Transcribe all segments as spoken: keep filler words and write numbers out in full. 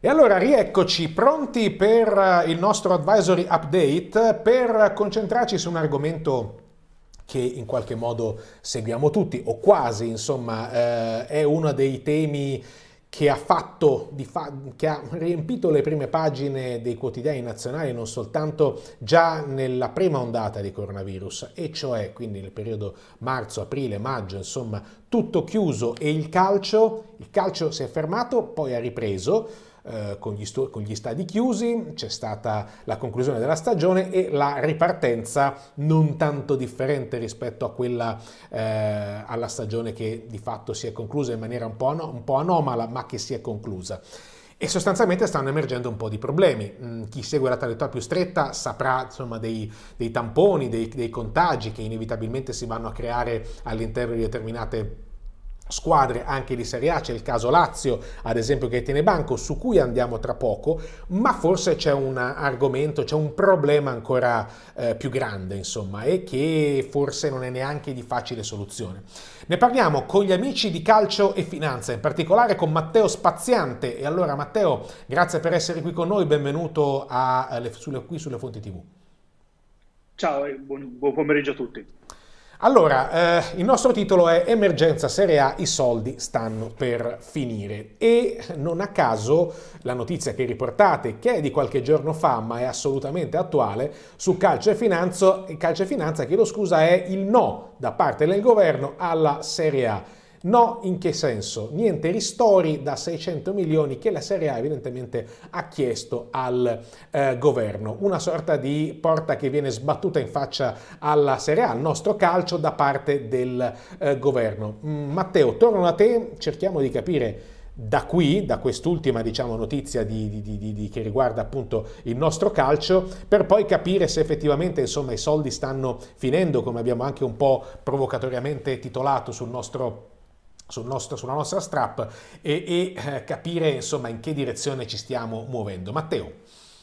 E allora rieccoci pronti per il nostro advisory update per concentrarci su un argomento che in qualche modo seguiamo tutti, o quasi, insomma, eh, è uno dei temi che ha fatto, di fa- che ha riempito le prime pagine dei quotidiani nazionali, non soltanto già nella prima ondata di coronavirus, e cioè quindi nel periodo marzo, aprile, maggio, insomma, tutto chiuso e il calcio, il calcio si è fermato, poi ha ripreso. Eh, con, gli stu- con gli stadi chiusi, c'è stata la conclusione della stagione e la ripartenza non tanto differente rispetto a quella eh, alla stagione che di fatto si è conclusa in maniera un po', an- un po' anomala, ma che si è conclusa. E sostanzialmente stanno emergendo un po' di problemi. Mm, Chi segue la traiettoria più stretta saprà insomma dei, dei tamponi, dei, dei contagi che inevitabilmente si vanno a creare all'interno di determinate squadre anche di Serie A. C'è il caso Lazio, ad esempio, che tiene banco, su cui andiamo tra poco, ma forse c'è un argomento, c'è un problema ancora eh, più grande, insomma, e che forse non è neanche di facile soluzione. Ne parliamo con gli amici di Calcio e Finanza, in particolare con Matteo Spaziante. E allora Matteo, grazie per essere qui con noi, benvenuto a, a, sulle, qui sulle Fonti tivù. Ciao e buon, buon pomeriggio a tutti. Allora, eh, il nostro titolo è Emergenza Serie A, i soldi stanno per finire, e non a caso la notizia che riportate, che è di qualche giorno fa ma è assolutamente attuale, su Calcio e Finanza, Calcio e Finanza, chiedo scusa, è il no da parte del governo alla Serie A. No, in che senso? Niente ristori da seicento milioni che la Serie A evidentemente ha chiesto al eh, governo. Una sorta di porta che viene sbattuta in faccia alla Serie A, al nostro calcio, da parte del eh, governo. Mm, Matteo, torno a te, cerchiamo di capire da qui, da quest'ultima diciamo, notizia di, di, di, di, che riguarda appunto il nostro calcio, per poi capire se effettivamente insomma, i soldi stanno finendo, come abbiamo anche un po' provocatoriamente titolato sul nostro Sul nostro, sulla nostra strap, e, e eh, capire insomma in che direzione ci stiamo muovendo. Matteo.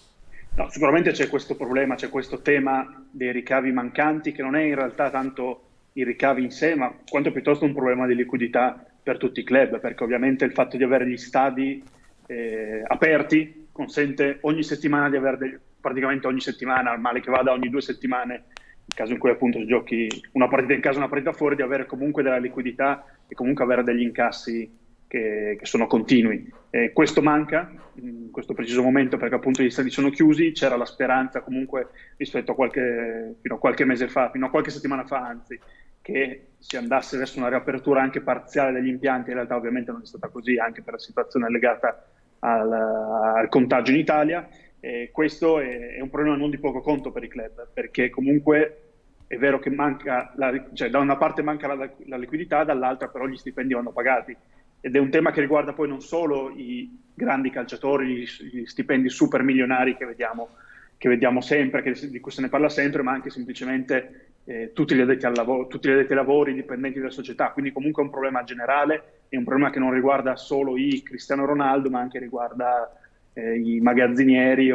No, sicuramente c'è questo problema, c'è questo tema dei ricavi mancanti, che non è in realtà tanto i ricavi in sé, ma quanto piuttosto un problema di liquidità per tutti i club, perché ovviamente il fatto di avere gli stadi eh, aperti consente ogni settimana di avere dei, praticamente ogni settimana, al male che vada ogni due settimane, nel caso in cui appunto giochi una partita in casa e una partita fuori, di avere comunque della liquidità e comunque avere degli incassi che, che sono continui. E questo manca in questo preciso momento perché appunto gli stadi sono chiusi. C'era la speranza comunque rispetto a qualche, fino a qualche mese fa, fino a qualche settimana fa anzi, che si andasse verso una riapertura anche parziale degli impianti. In realtà ovviamente non è stata così, anche per la situazione legata al, al contagio in Italia. E questo è, è un problema non di poco conto per i club, perché comunque è vero che manca, la, cioè da una parte manca la, la liquidità, dall'altra però gli stipendi vanno pagati, ed è un tema che riguarda poi non solo i grandi calciatori, gli, gli stipendi super milionari che vediamo, che vediamo sempre, che, di cui se ne parla sempre, ma anche semplicemente eh, tutti gli addetti al lavoro, tutti gli addetti ai lavori, i dipendenti della società. Quindi comunque è un problema generale, è un problema che non riguarda solo i Cristiano Ronaldo, ma anche riguarda eh, i magazzinieri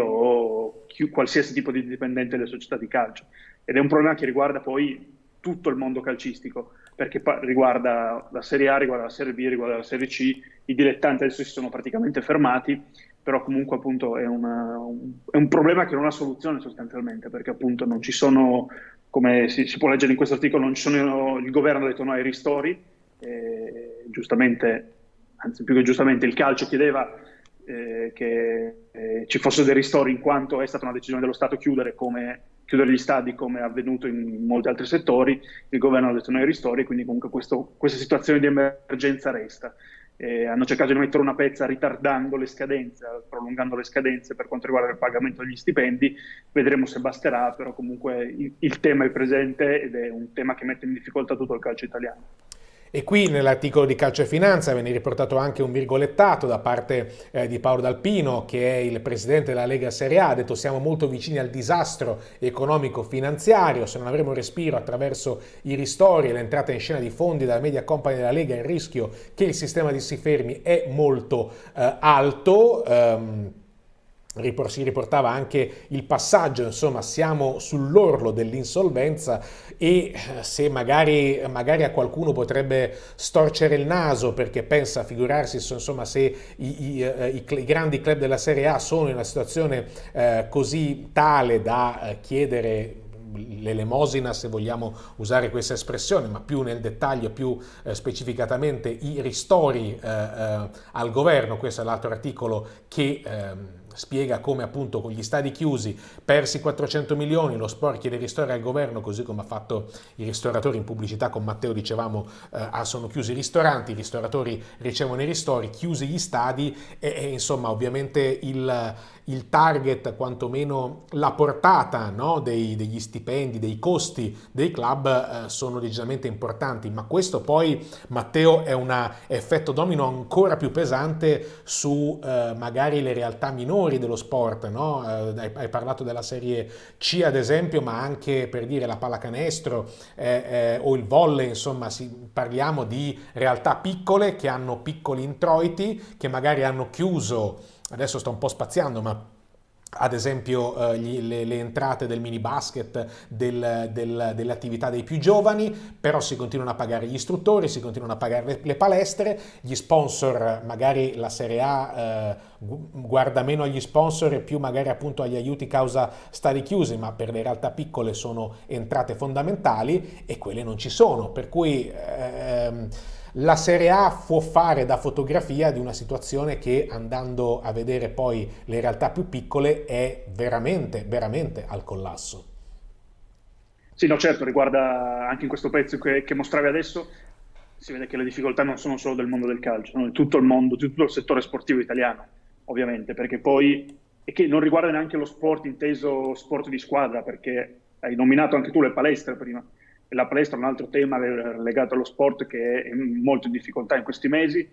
o chi, qualsiasi tipo di dipendente delle società di calcio. Ed è un problema che riguarda poi tutto il mondo calcistico, perché riguarda la Serie A, riguarda la Serie B, riguarda la Serie C. I dilettanti adesso si sono praticamente fermati, però comunque appunto è, una, un, è un problema che non ha soluzione sostanzialmente, perché appunto non ci sono, come si, si può leggere in questo articolo, non ci sono, il governo ha detto no ai ristori, eh, giustamente, anzi più che giustamente, il calcio chiedeva eh, che eh, ci fossero dei ristori, in quanto è stata una decisione dello Stato chiudere come chiudere gli stadi, come è avvenuto in molti altri settori. Il governo ha detto no ai ristori, quindi comunque questo, questa situazione di emergenza resta. Eh, hanno cercato di mettere una pezza ritardando le scadenze, prolungando le scadenze per quanto riguarda il pagamento degli stipendi. Vedremo se basterà, però comunque il, il tema è presente ed è un tema che mette in difficoltà tutto il calcio italiano. E qui nell'articolo di Calcio e Finanza viene riportato anche un virgolettato da parte eh, di Paolo D'Alpino, che è il presidente della Lega Serie A. Ha detto: siamo molto vicini al disastro economico-finanziario, se non avremo respiro attraverso i ristori e l'entrata in scena di fondi dalla media company della Lega, il rischio che il sistema si fermi è molto eh, alto. Um, ripor- si riportava anche il passaggio, insomma, siamo sull'orlo dell'insolvenza e eh, se magari, magari a qualcuno potrebbe storcere il naso perché pensa, figurarsi, insomma, se i, i, eh, i, i grandi club della Serie A sono in una situazione eh, così tale da eh, chiedere l'elemosina, se vogliamo usare questa espressione, ma più nel dettaglio, più eh, specificatamente i ristori eh, eh, al governo. Questo è l'altro articolo che eh, spiega come appunto con gli stadi chiusi, persi quattrocento milioni, lo sport chiede ristori al governo, così come ha fatto i ristoratori in pubblicità con Matteo, dicevamo, eh, ah, sono chiusi i ristoranti, i ristoratori ricevono i ristori, chiusi gli stadi e, e insomma ovviamente il, il target, quantomeno la portata, no, dei, degli stipendi, dei costi dei club eh, sono decisamente importanti, ma questo poi, Matteo, è un effetto domino ancora più pesante su eh, magari le realtà minori dello sport, no? Eh, hai, hai parlato della Serie C ad esempio, ma anche per dire la pallacanestro eh, eh, o il volley, insomma si, parliamo di realtà piccole che hanno piccoli introiti, che magari hanno chiuso, adesso sto un po' spaziando, ma ad esempio eh, gli, le, le entrate del mini basket, del, del, delle attività dei più giovani, però si continuano a pagare gli istruttori, si continuano a pagare le, le palestre, gli sponsor, magari la Serie A eh, guarda meno agli sponsor e più magari appunto agli aiuti causa stadi chiusi, ma per le realtà piccole sono entrate fondamentali e quelle non ci sono, per cui ehm, la Serie A può fare da fotografia di una situazione che, andando a vedere poi le realtà più piccole, è veramente, veramente al collasso. Sì, no, certo, riguarda anche in questo pezzo che, che mostravi adesso, si vede che le difficoltà non sono solo del mondo del calcio, sono di tutto il mondo, di tutto il settore sportivo italiano, ovviamente, perché poi, e che non riguarda neanche lo sport inteso sport di squadra, perché hai nominato anche tu le palestre prima. La palestra è un altro tema legato allo sport che è molto in difficoltà in questi mesi.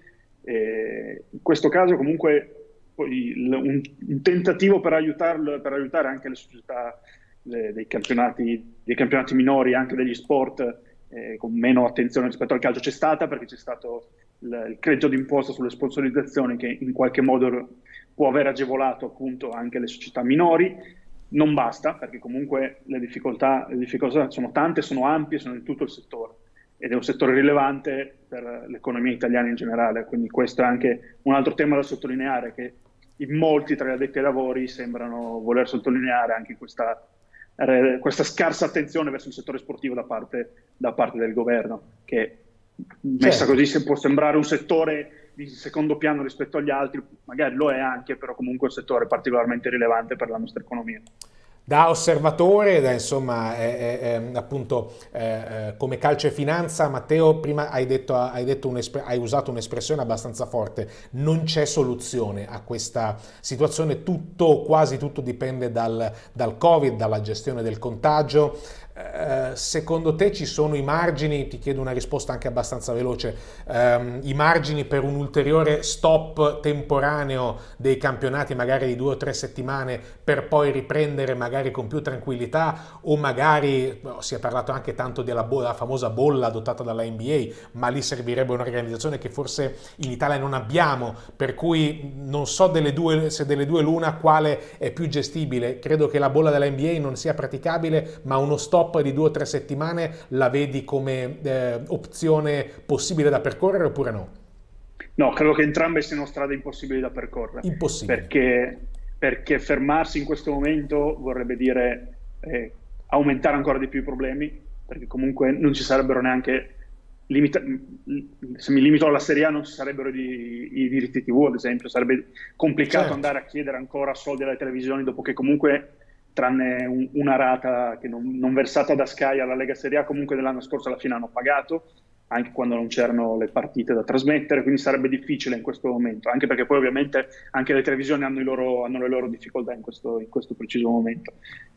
E in questo caso comunque un, un tentativo per, aiutarlo, per aiutare anche le società le, dei, campionati, dei campionati minori, anche degli sport eh, con meno attenzione rispetto al calcio c'è stata, perché c'è stato il, il credito d'imposta sulle sponsorizzazioni che in qualche modo può aver agevolato appunto anche le società minori. Non basta, perché comunque le difficoltà, le difficoltà sono tante, sono ampie, sono in tutto il settore ed è un settore rilevante per l'economia italiana in generale, quindi questo è anche un altro tema da sottolineare che in molti tra gli addetti ai lavori sembrano voler sottolineare anche questa, questa scarsa attenzione verso il settore sportivo da parte, da parte del governo, che messa Certo. così può sembrare un settore di secondo piano rispetto agli altri, magari lo è anche, però comunque è un settore particolarmente rilevante per la nostra economia. Da osservatore, da, insomma, è, è, è, appunto eh, come calcio e finanza, Matteo, prima hai, detto, hai, detto hai usato un'espressione abbastanza forte, non c'è soluzione a questa situazione, tutto, quasi tutto dipende dal, dal Covid, dalla gestione del contagio. Eh, secondo te ci sono i margini, ti chiedo una risposta anche abbastanza veloce, ehm, i margini per un ulteriore stop temporaneo dei campionati magari di due o tre settimane per poi riprendere magari con più tranquillità, o magari oh, si è parlato anche tanto della, della famosa bolla adottata dalla N B A, ma lì servirebbe un'organizzazione che forse in Italia non abbiamo, per cui non so delle due, se delle due l'una quale è più gestibile. Credo che la bolla della N B A non sia praticabile, ma uno stop di due o tre settimane la vedi come eh, opzione possibile da percorrere oppure no? No, credo che entrambe siano strade impossibili da percorrere. Impossibile. Perché, perché fermarsi in questo momento vorrebbe dire eh, aumentare ancora di più i problemi, perché comunque non ci sarebbero neanche, limita- se mi limito alla Serie A non ci sarebbero i, i diritti tivù, ad esempio, sarebbe complicato Certo. andare a chiedere ancora soldi alle televisioni dopo che comunque, tranne un, una rata che non, non versata da Sky alla Lega Serie A, comunque dell'anno scorso alla fine hanno pagato, anche quando non c'erano le partite da trasmettere, quindi sarebbe difficile in questo momento, anche perché poi ovviamente anche le televisioni hanno, i loro, hanno le loro difficoltà in questo, in questo preciso momento.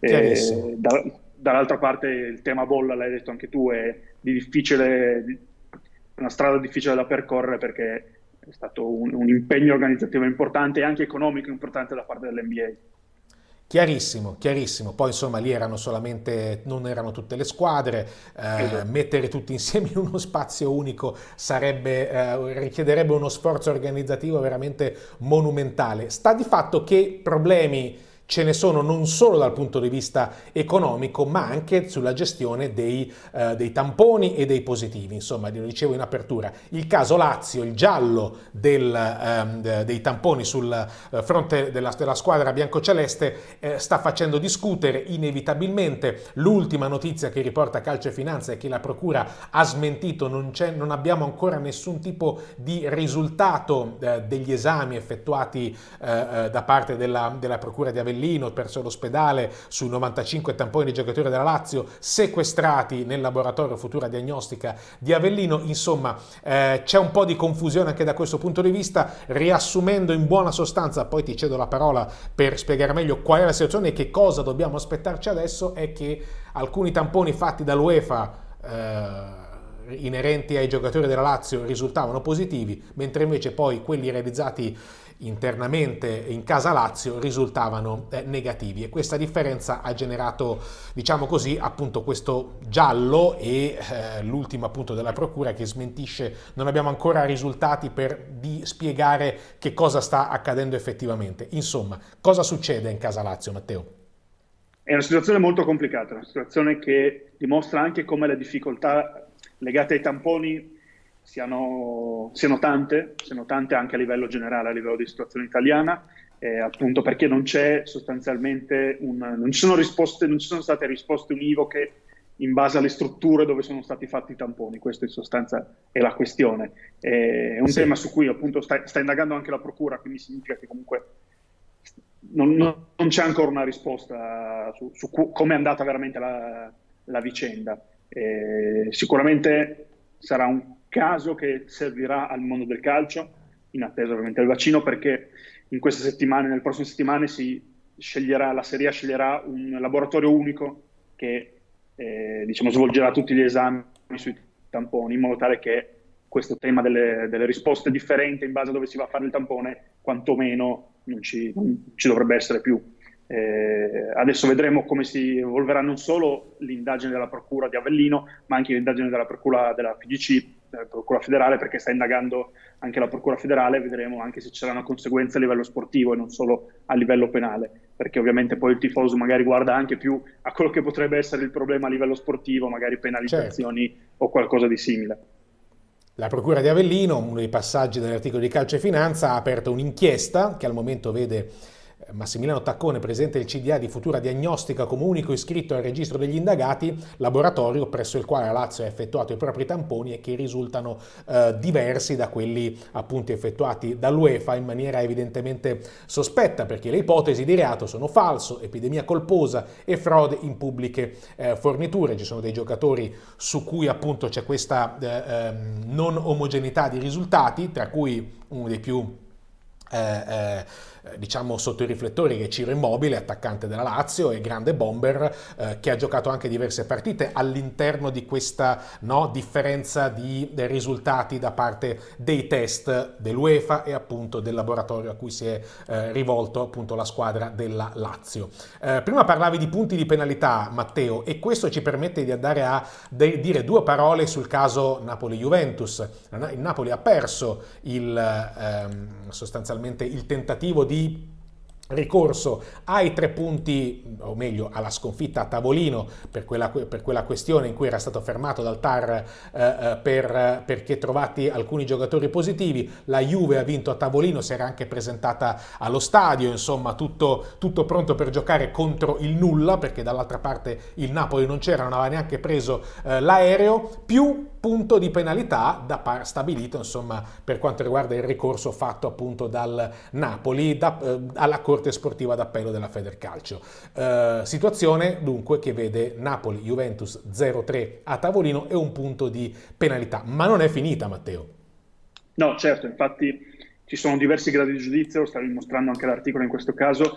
E, da, dall'altra parte il tema bolla, l'hai detto anche tu, è di difficile, una strada difficile da percorrere, perché è stato un, un impegno organizzativo importante e anche economico importante da parte dell'N B A. Chiarissimo, chiarissimo. Poi insomma lì erano solamente, non erano tutte le squadre, eh, Esatto. mettere tutti insieme in uno spazio unico sarebbe, eh, richiederebbe uno sforzo organizzativo veramente monumentale. Sta di fatto che problemi ce ne sono non solo dal punto di vista economico, ma anche sulla gestione dei, eh, dei tamponi e dei positivi. Insomma, lo dicevo in apertura, il caso Lazio, il giallo del, ehm, dei tamponi sul fronte della, della squadra biancoceleste eh, sta facendo discutere inevitabilmente. L'ultima notizia che riporta Calcio e Finanza è che la Procura ha smentito, non, c'è, non abbiamo ancora nessun tipo di risultato eh, degli esami effettuati eh, da parte della, della Procura di Avellino presso l'ospedale sui novantacinque tamponi dei giocatori della Lazio sequestrati nel laboratorio Futura Diagnostica di Avellino. Insomma, eh, c'è un po' di confusione anche da questo punto di vista. Riassumendo in buona sostanza, poi ti cedo la parola per spiegare meglio qual è la situazione e che cosa dobbiamo aspettarci adesso, è che alcuni tamponi fatti dall'UEFA eh, inerenti ai giocatori della Lazio risultavano positivi, mentre invece poi quelli realizzati internamente in casa Lazio risultavano eh, negativi, e questa differenza ha generato, diciamo così, appunto questo giallo e eh, l'ultimo appunto della procura che smentisce. Non abbiamo ancora risultati per di spiegare che cosa sta accadendo effettivamente. Insomma, cosa succede in casa Lazio, Matteo? È una situazione molto complicata, una situazione che dimostra anche come le difficoltà legate ai tamponi Siano, siano tante, siano tante anche a livello generale, a livello di situazione italiana, eh, appunto perché non c'è sostanzialmente un, non ci sono risposte, non ci sono state risposte univoche in base alle strutture dove sono stati fatti i tamponi. Questo in sostanza è la questione. È un sì. tema su cui appunto sta, sta indagando anche la procura, quindi significa che comunque non, non, non c'è ancora una risposta su, su come è andata veramente la, la vicenda. Eh, sicuramente sarà un caso che servirà al mondo del calcio, in attesa ovviamente del vaccino, perché in queste settimane, nelle prossime settimane si sceglierà, la Serie A sceglierà un laboratorio unico che eh, diciamo, svolgerà tutti gli esami sui tamponi, in modo tale che questo tema delle, delle risposte differenti in base a dove si va a fare il tampone, quantomeno non ci, non ci dovrebbe essere più. Eh, adesso vedremo come si evolverà non solo l'indagine della Procura di Avellino, ma anche l'indagine della Procura della P D C, della Procura federale, perché sta indagando anche la Procura federale. Vedremo anche se ci saranno conseguenze a livello sportivo e non solo a livello penale, perché ovviamente poi il tifoso magari guarda anche più a quello che potrebbe essere il problema a livello sportivo, magari penalizzazioni certo. o qualcosa di simile. La Procura di Avellino, uno dei passaggi dell'articolo di Calcio e Finanza, ha aperto un'inchiesta che al momento vede Massimiliano Taccone, presidente del C D A di Futura Diagnostica, come unico iscritto al registro degli indagati, laboratorio presso il quale la Lazio ha effettuato i propri tamponi e che risultano eh, diversi da quelli appunto effettuati dall'UEFA in maniera evidentemente sospetta, perché le ipotesi di reato sono falso, epidemia colposa e frode in pubbliche eh, forniture. Ci sono dei giocatori su cui appunto c'è questa eh, eh, non omogeneità di risultati, tra cui uno dei più Eh, eh, diciamo sotto i riflettori, che è Ciro Immobile, attaccante della Lazio e grande bomber, eh, che ha giocato anche diverse partite all'interno di questa no, differenza di risultati da parte dei test dell'UEFA e appunto del laboratorio a cui si è eh, rivolto appunto la squadra della Lazio. Eh, prima parlavi di punti di penalità, Matteo, e questo ci permette di andare a de- dire due parole sul caso Napoli-Juventus. Il Napoli ha perso il ehm, sostanzialmente il tentativo di ricorso ai tre punti, o meglio alla sconfitta a tavolino per quella, per quella questione in cui era stato fermato dal T A R eh, per, perché trovati alcuni giocatori positivi. La Juve ha vinto a tavolino, si era anche presentata allo stadio, insomma tutto, tutto pronto per giocare contro il nulla, perché dall'altra parte il Napoli non c'era, non aveva neanche preso eh, l'aereo, più punto di penalità da par- stabilito insomma per quanto riguarda il ricorso fatto appunto dal Napoli da, eh, alla Corte Sportiva d'Appello della Federcalcio. Eh, situazione dunque che vede Napoli-Juventus zero tre a tavolino e un punto di penalità, ma non è finita, Matteo. No, certo, infatti ci sono diversi gradi di giudizio, lo stavi mostrando anche l'articolo in questo caso.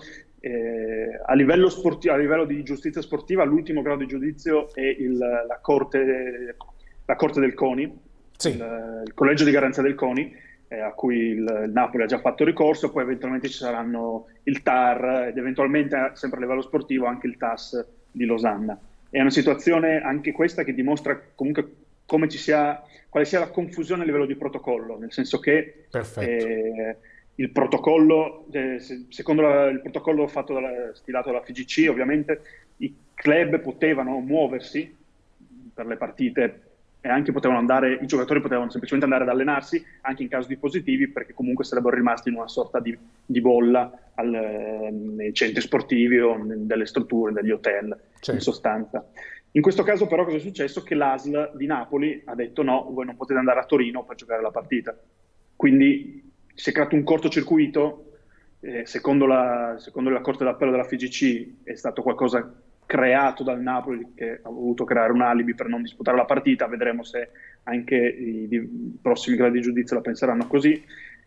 Eh, a livello sportivo, a livello di giustizia sportiva, l'ultimo grado di giudizio è il, la, corte, la Corte del CONI, sì. il, il collegio di garanzia del CONI, eh, a cui il, il Napoli ha già fatto ricorso, poi eventualmente ci saranno il T A R ed eventualmente, sempre a livello sportivo, anche il T A S di Losanna. È una situazione anche questa che dimostra comunque come ci sia, quale sia la confusione a livello di protocollo, nel senso che eh, il protocollo, eh, secondo la, il protocollo fatto dalla, stilato dalla F I G C, ovviamente i club potevano muoversi per le partite e anche potevano andare, i giocatori potevano semplicemente andare ad allenarsi anche in caso di positivi, perché comunque sarebbero rimasti in una sorta di, di bolla al, nei centri sportivi o nelle strutture, negli hotel, certo. In sostanza. In questo caso però cosa è successo? Che l'A S L di Napoli ha detto no, voi non potete andare a Torino per giocare la partita. Quindi si è creato un cortocircuito, eh, secondo, la, secondo la Corte d'Appello della F I G C è stato qualcosa creato dal Napoli che ha voluto creare un alibi per non disputare la partita. Vedremo se anche i, i prossimi gradi di giudizio la penseranno così,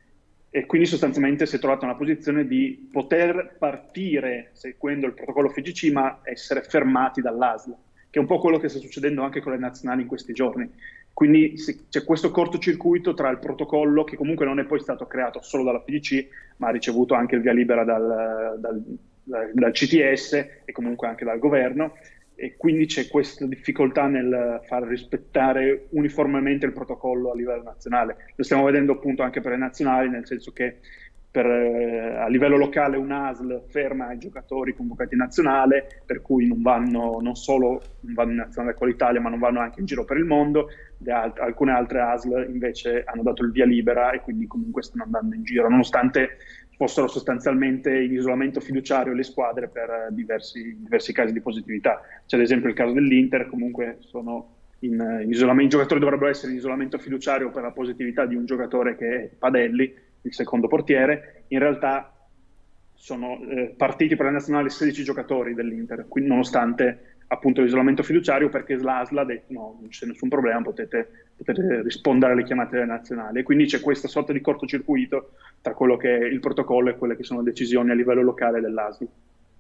e quindi sostanzialmente si è trovata una posizione di poter partire seguendo il protocollo F I G C ma essere fermati dall'A S L, che è un po' quello che sta succedendo anche con le nazionali in questi giorni. Quindi c'è questo cortocircuito tra il protocollo, che comunque non è poi stato creato solo dalla F I G C, ma ha ricevuto anche il via libera dal, dal, dal C T S e comunque anche dal governo, e quindi c'è questa difficoltà nel far rispettare uniformemente il protocollo a livello nazionale. Lo stiamo vedendo appunto anche per le nazionali, nel senso che per, eh, a livello locale un A S L ferma i giocatori convocati in nazionale, per cui non vanno, non solo non vanno in nazionale con l'Italia, ma non vanno anche in giro per il mondo. Alt- alcune altre A S L invece hanno dato il via libera e quindi comunque stanno andando in giro, nonostante fossero sostanzialmente in isolamento fiduciario le squadre per diversi, diversi casi di positività. C'è ad esempio il caso dell'Inter, comunque sono in, in isolamento, i giocatori dovrebbero essere in isolamento fiduciario per la positività di un giocatore che è Padelli, il secondo portiere. In realtà sono eh, partiti per la nazionale sedici giocatori dell'Inter, quindi nonostante appunto l'isolamento fiduciario, perché l'A S L ha detto no, non c'è nessun problema, potete, potete rispondere alle chiamate delle nazionali, e quindi c'è questa sorta di cortocircuito tra quello che è il protocollo e quelle che sono decisioni a livello locale dell'A S L.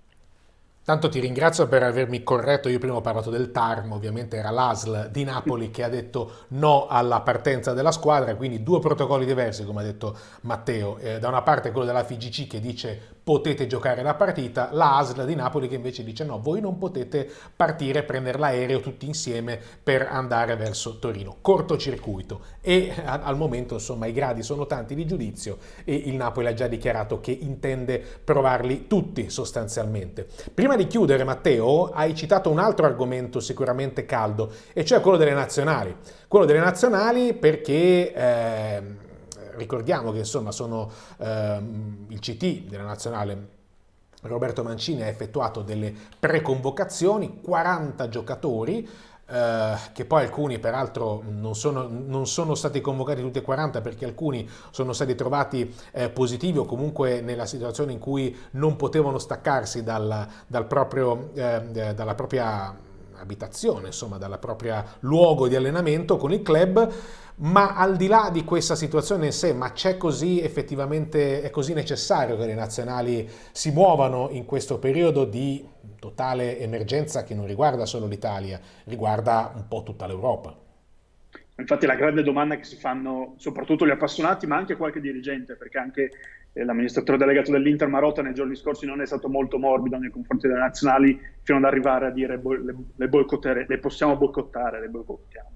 Tanto ti ringrazio per avermi corretto, io prima ho parlato del T A R, ma ovviamente era l'A S L di Napoli che ha detto no alla partenza della squadra, quindi due protocolli diversi, come ha detto Matteo. Eh, da una parte quello della F I G C che dice potete giocare la partita, la A S L di Napoli che invece dice no, voi non potete partire, prendere l'aereo tutti insieme per andare verso Torino. Cortocircuito. E al momento insomma i gradi sono tanti di giudizio e il Napoli ha già dichiarato che intende provarli tutti sostanzialmente. Prima di chiudere, Matteo, hai citato un altro argomento sicuramente caldo, e cioè quello delle nazionali. Quello delle nazionali perché eh, ricordiamo che insomma sono eh, il C T della nazionale Roberto Mancini ha effettuato delle preconvocazioni, quaranta giocatori, eh, che poi alcuni peraltro non sono, non sono stati convocati tutti e quaranta, perché alcuni sono stati trovati eh, positivi o comunque nella situazione in cui non potevano staccarsi dal, dal proprio, eh, dalla propria abitazione, insomma dalla propria luogo di allenamento con il club. Ma al di là di questa situazione in sé, ma c'è così effettivamente, è così necessario che le nazionali si muovano in questo periodo di totale emergenza che non riguarda solo l'Italia, riguarda un po' tutta l'Europa? Infatti la grande domanda che si fanno soprattutto gli appassionati, ma anche qualche dirigente, perché anche eh, l'amministratore delegato dell'Inter Marotta nei giorni scorsi non è stato molto morbido nei confronti delle nazionali, fino ad arrivare a dire bo- le, le, boicottere, le possiamo boicottare, le boicottiamo.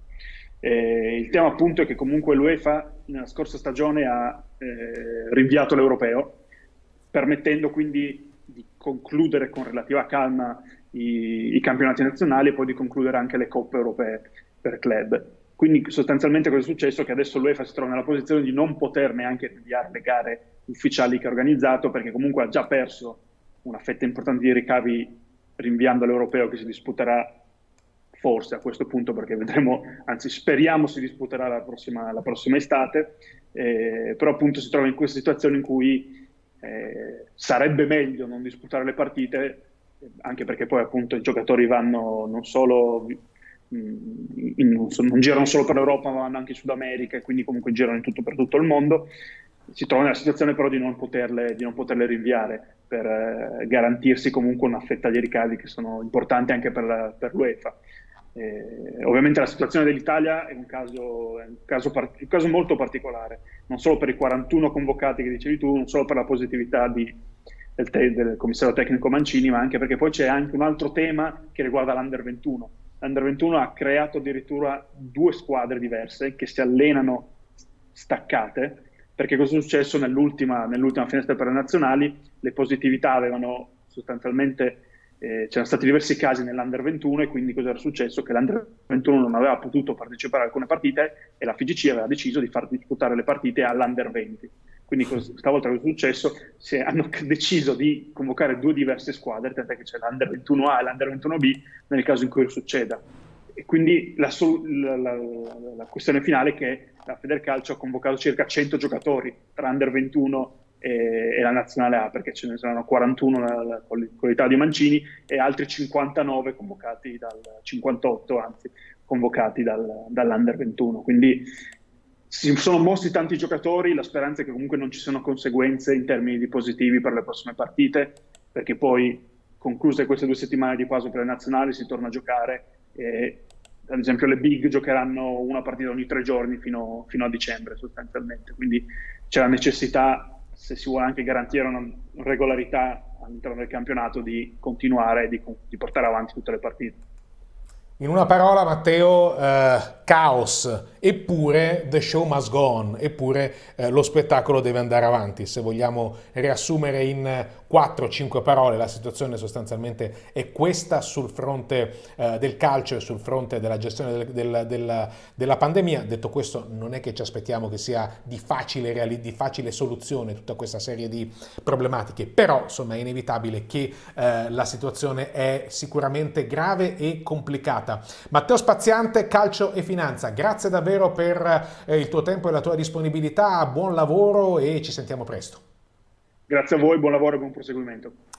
Eh, il tema appunto è che comunque l'UEFA nella scorsa stagione ha eh, rinviato l'Europeo, permettendo quindi di concludere con relativa calma i, i campionati nazionali e poi di concludere anche le coppe europee per club. Quindi sostanzialmente cosa è successo? Che adesso l'UEFA si trova nella posizione di non poter neanche rinviare le gare ufficiali che ha organizzato, perché comunque ha già perso una fetta importante di ricavi rinviando l'Europeo che si disputerà forse a questo punto, perché vedremo, anzi speriamo si disputerà la prossima, la prossima estate, eh, però appunto si trova in questa situazione in cui eh, sarebbe meglio non disputare le partite, anche perché poi appunto i giocatori vanno non solo, in, in, non girano solo per l'Europa, ma vanno anche in Sud America, e quindi comunque girano in tutto, per tutto il mondo. Si trova nella situazione però di non poterle, di non poterle rinviare, per eh, garantirsi comunque una fetta di ricavi che sono importanti anche per, la, per l'UEFA. Eh, ovviamente la situazione dell'Italia è un caso, è un caso, part- un caso molto particolare, non solo per i quarantuno convocati che dicevi tu, non solo per la positività di, del, te, del commissario tecnico Mancini, ma anche perché poi c'è anche un altro tema che riguarda l'Under ventuno. L'Under ventuno ha creato addirittura due squadre diverse che si allenano staccate, perché cosa è successo nell'ultima, nell'ultima finestra per le nazionali? Le positività avevano sostanzialmente, eh, c'erano stati diversi casi nell'Under ventuno e quindi cosa era successo? Che l'Under ventuno non aveva potuto partecipare a alcune partite e la F I G C aveva deciso di far disputare le partite all'Under venti. Quindi stavolta cosa è successo? Si hanno deciso di convocare due diverse squadre, tant'è che c'è l'Under ventuno A e l'Under ventuno B nel caso in cui succeda. E quindi la, la, la, la questione finale è che la Federcalcio ha convocato circa cento giocatori tra Under ventuno e, e la Nazionale A, perché ce ne saranno quarantuno nella, con l'età di Mancini e altri cinquantanove convocati dal cinquantotto, anzi, convocati dal, dall'Under ventuno. Quindi si sono mossi tanti giocatori, la speranza è che comunque non ci siano conseguenze in termini di positivi per le prossime partite, perché poi, concluse queste due settimane di pausa per le nazionali, si torna a giocare e, ad esempio, le big giocheranno una partita ogni tre giorni fino, fino a dicembre sostanzialmente. Quindi c'è la necessità, se si vuole anche garantire una regolarità all'interno del campionato, di continuare, di, di portare avanti tutte le partite. In una parola, Matteo, eh, caos, eppure the show must go on, eppure eh, lo spettacolo deve andare avanti. Se vogliamo riassumere in quattro cinque parole, la situazione sostanzialmente è questa sul fronte eh, del calcio e sul fronte della gestione del, del, della, della pandemia. Detto questo, non è che ci aspettiamo che sia di facile, reali, di facile soluzione tutta questa serie di problematiche, però insomma è inevitabile che eh, la situazione è sicuramente grave e complicata. Matteo Spaziante, Calcio e Finanza, grazie davvero per eh, il tuo tempo e la tua disponibilità, buon lavoro e ci sentiamo presto. Grazie a voi, buon lavoro e buon proseguimento.